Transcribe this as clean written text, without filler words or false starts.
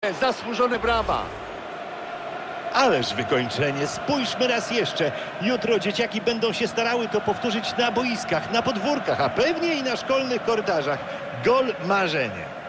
Zasłużone brawa. Ależ wykończenie, spójrzmy raz jeszcze. Jutro dzieciaki będą się starały to powtórzyć na boiskach, na podwórkach, a pewnie i na szkolnych korytarzach. Gol marzenie.